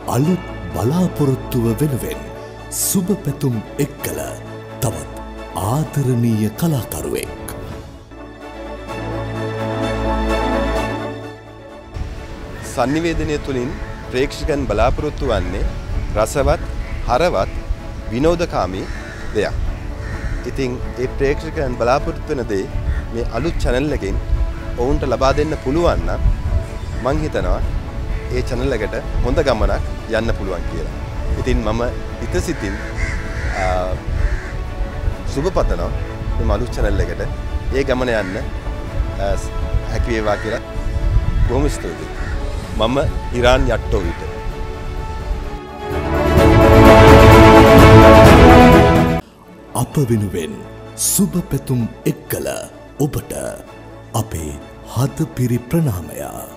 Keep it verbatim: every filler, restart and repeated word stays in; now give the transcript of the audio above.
අලුත් බලාපොරොත්තුව වෙනුවෙන් සුබ පැතුම් එක් කළ තවත් ආදරණීය කලාකරුවෙක්. සංනිවේදනය තුළින් ප්‍රේක්ෂකයන් බලාපොරොත්තු වන්නේ රසවත්, හරවත්, විනෝදකාමී දෙයක්. ඉතින් ඒ ප්‍රේක්ෂකයන් බලාපොරොත්තු වෙන දේ මේ අලුත් channel එකෙන් ඔවුන්ට ලබා දෙන්න පුළුවන් නම් මං හිතනවා ඒ channel එකට හොඳ ගමනක් යන්න පුළුවන් කියලා. ඉතින් මම හිතසිතින් සුබ පතනවා මේ අලුත් channel එකට ඒ ගමන යන්න හැකි වේවා කියලා. බොහොම ස්තුතියි. මම ඉරාන් යට්ටෝවිට. අප වෙනුවෙන් සුබ පැතුම් එක් කළ ඔබට අපේ හදපිරි ප්‍රණාමය.